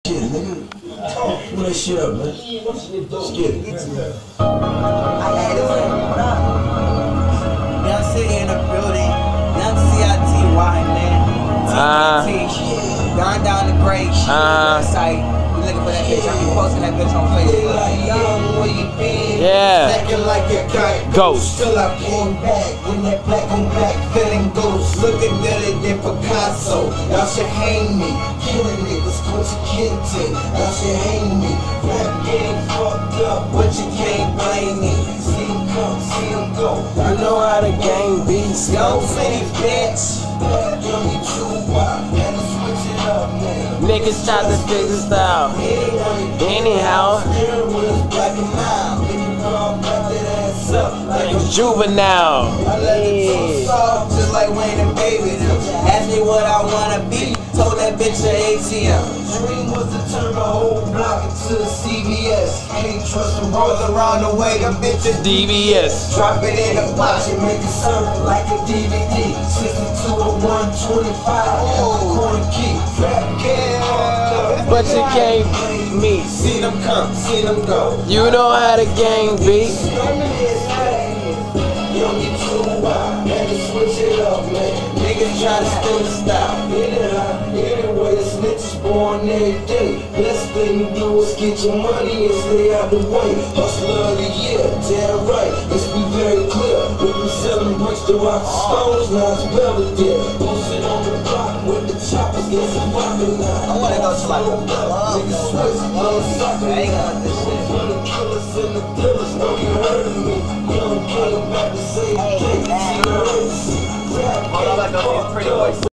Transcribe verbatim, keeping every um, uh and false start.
Shit, nigga. Pull that shit up, man. Shit. How y'all doing? What up? YungCity in the building. YungCity, man. Uh, DonDonTheGreat. uh, Website. We looking for that bitch. I be posting that bitch on Facebook. yeah. Ghost. Still I came back when that black on black feeling ghost. Looking better than Picasso. Y'all should hang me. Killing niggas, Coach Kente. Y'all should hang me. Rap game fucked up, but you can't blame me. See him come, see him go. You know how the game beats. YungCity, bitch. Niggas try to figure this out. Anyhow, juvenile. I let the two soft just like Wayne and Baby. Asked me what I wanna be. Told that bitch a A T M. Dream was to turn the whole block into a C V S. Can't trust them Rolls around the way, them bitches D V S. drop it in the box. and make it serve like a D V D. sixty-two to one twenty-five. Oh, corner key. Rap game. But you can't meet. See them come, see them go. You know how the gang beat. Switch it up, man. Niggas try to steal the style. Anyway, the snitches born every day. Best thing you do is get your money and stay out the way. Hustler of the year, damn right. Let's be very clear. We've been selling bricks to rock the stones, now it's Belvedere. Posted on the block with the choppers, get some poppin' now. I wanna go to like a club. Niggas switch, love sucker. I ain't got this shit. For the killers and the dealers, know you heard of me. Young killer back to say, hey, see the urgency. Hold on, I go to these pretty boys.